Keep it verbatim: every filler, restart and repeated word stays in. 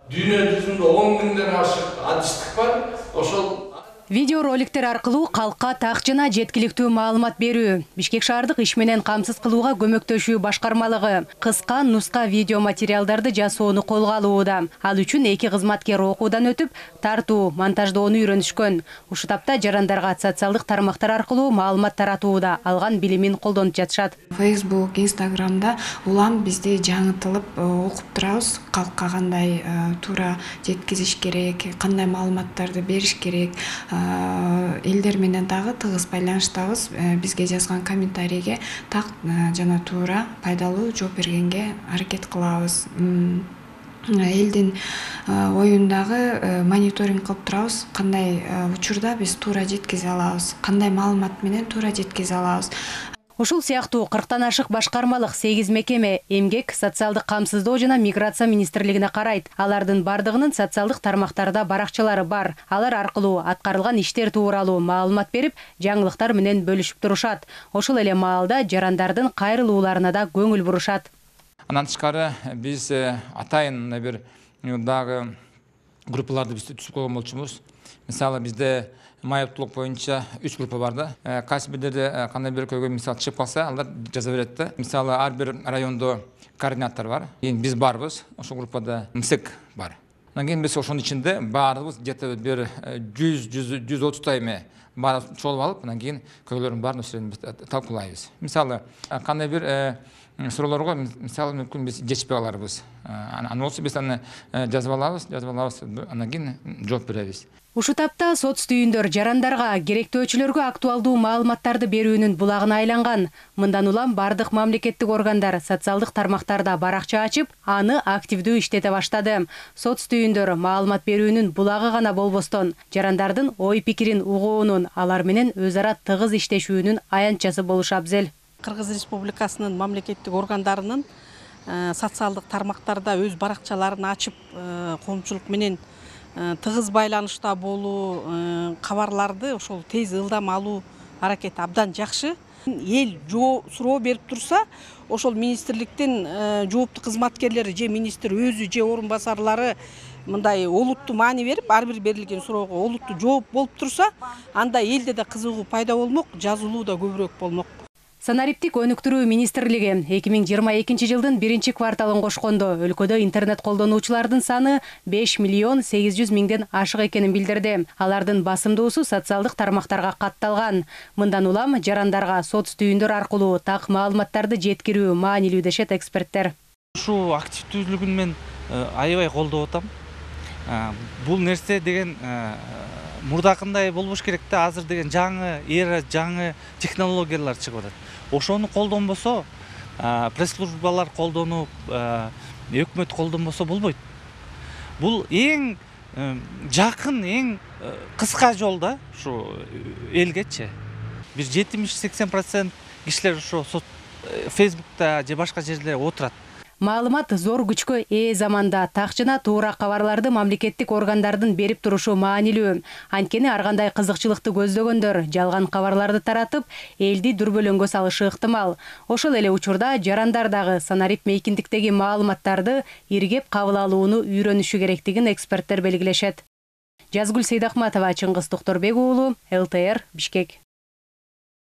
Дүйнө жүзүндө он миңден ашык адистик бар. Ошол видео роликтер аркылуу калкка так жана жеткиликтүү маалымат берүү, Бишкек шаардык иш менен камсыз кылууга көмөктөшүү башкармалыгы кыска нуска видео материалдарды жасоону колго алууда. Ал үчүн эки кызматкер окуудан өтүп, тартуу, монтаждоону үйрөнүшкөн. Ушул тапта жарандарга социалдык тармактар аркылуу маалымат таратууда алган билимин колдонуп жатышат. Facebook, Instagramда улам бизди жаңытылып окуп турабыз. Калкка кандай туура жеткизиш керек, кандай маалыматтарды бериш керек. Элдер менен дагы тыгыз байланыштабыз. Бизге жазган комментарийге так жана туура пайдалуу жооп бергенге аракет кылабыз. Элдин оюндагы мониторинг кылып турабыз. Кандай учурда биз туура жеткизе алабыз, кандай маалымат менен туура жеткизе алабыз. Ушул сыяктуу кырктан ашык башкармалык сегиз мекеме эмгек, социалдык камсыздоо жана миграция министрлигине карайт. Алардын бардыгынын социалдык тармактарда баракчалары бар. Алар аркылуу аткарылган иштер тууралуу маалымат берип, жаңылыктар менен бөлүшүп турушат. Ошол эле маалда жарандардын кайрылууларына да көңүл бурушат. Андан тышкары биз атайын бир дагы группаларды биз түзүп койгон болчумуз. Мисалы бизде майыптуулук боюнча үч группа бар да. Кайсы бирлерде кандай бир көйгөй мисал чыгып калса, алар жаза берет да. Мисалы ар бир райондо координатор бар. Эми биз барбыз, ошол группада МСЭК бар. Андан кийин биз ошонун ичинде баарыбыз где-то бир жүз жүз отуздай эме бар чогулуп алып, андан кийин көйгөйлөрдүн баарын өсүрөбүз, талкуулайбыз. Мисалы кандай бир суроолорго мисалы мүмкүн биз жетишпей каларбыз. Аны болсо биз аны жазып алабыз, жазып алабыз, андан кийин жооп беребиз. Ушул тапта соц түйүндөр жарандарга керектөөчүлөргө актуалдуу маалыматтарды берүүнүн булагына айланган. Мындан улам бардык мамлекеттик органдар социалдык тармактарда баракча ачып, аны активдүү иштете баштады. Соц түйүндөр маалымат берүүнүн булагы гана болбостон, жарандардын ой пикирин угуунун, алар менен өз ара тыгыз иштешүүнүн аянтчасы болушу абзел. Кыргыз Республикасынын мамлекеттик органдарынын социалдык тармактарда өз баракчаларын ачып, коомчулук менен тыгыз байланышта болуу, кабарларды ошол тез ылдам алуу аракети абдан жакшы. Эл суроо берип турса, ошол министрликтин жооптуу кызматкерлери же министр өзү же орун басарлары мындай олуттуу маани берип, ар бир берилген суроого олуттуу жооп болуп турса, анда элде да кызыгуу пайда болмок, жазылуу да көбүрөөк болмок. Санариптик өнүктүрүү министрлиги эки миң жыйырма экинчи жылдын биринчи кварталын кошкондо өлкөдө интернет колдонуучулардын саны беш миллион сегиз жүз миңден ашык экенин билдирди. Алардын басымдуусу социалдык тармактарга катталган. Мындан улам жарандарга соц түйүндөр аркылуу так маалыматтарды жеткирүү маанилүү дешет эксперттер. Ушул активдүүлүгүн мен аябай колдоп атам. Бул нерсе деген мурдакындай болбош керек да, азыр деген жаңы эра, жаңы технологиялар чыгып атат. Ошону колдонбосо, пресс-службалар колдонуп, өкмөт колдонбосо болбойт. Бул эң жакын, эң кыска жол да, ушу элгечи. Бир жетимиш сексен процент кишилер ушу Facebook'та же башка жерлерде отурат. Маалымат зор күчкө ээ заманда так жана туура кабарларды мамлекеттик органдардын берип турушу маанилүү. Анткени ар кандай кызыкчылыкты көздөгөндөр жалган кабарларды таратып, элди дүрбөлөңгө салышы ыктымал. Ошол эле учурда жарандар дагы санарип мейкиндиктеги маалыматтарды иргеп кабыл алууну үйрөнүшү керектигин эксперттер белгилешет. Жазгүл Сейдахматова, Чыңгыз Токторбек уулу, эл тэ эр, Бишкек.